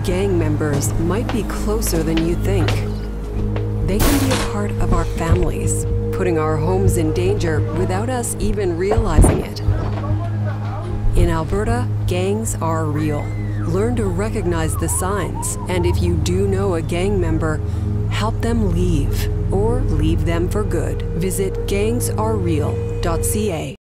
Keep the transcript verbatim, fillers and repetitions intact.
gang members might be closer than you think. They can be a part of our families, putting our homes in danger without us even realizing it. In Alberta, gangs are real. Learn to recognize the signs, and if you do know a gang member, help them leave or leave them for good. Visit gangs are real dot c a.